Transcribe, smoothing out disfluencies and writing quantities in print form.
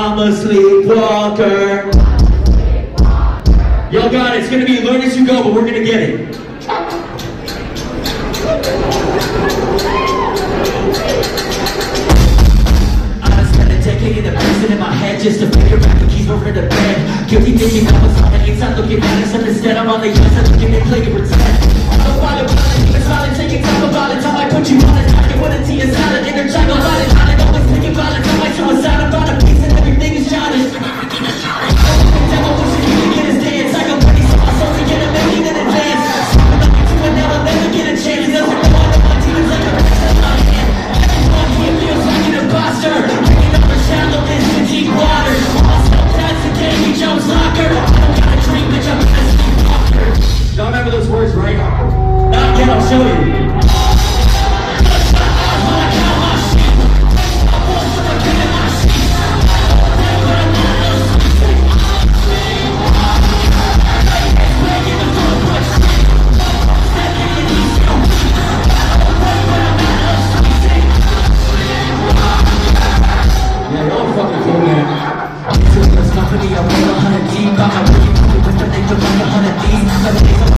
I'm a sleepwalker. Y'all got it. It's gonna be learn as you go, but we're gonna get it. I spent a decade in a prison in my head just to figure out the keys were in the bed. Guilty thinking I was on the inside looking at it, except instead I'm on the outside looking and playing pretend. I'm wild about it, it's violent, taking time about it. Time I put you on it, I can put it to your side. Inner child about it, I always thinking about it. Time I suicide about a piece and everything is shining. The devil wishing he could get his dance. I go pretty so my soul to get a million in advance. I'm looking to it now, I'll never get a chance. He doesn't know all of my demons like a rest of my hand. Everyone here feels like an imposter. Drinking over shallowness and deep water. That's the day he jumps locker. I don't got a dream, bitch, I'm a sleepwalker. Y'all remember those words, right? Not yet, I'll show you. Yeah, y'all fucking cool, man. Company, I'm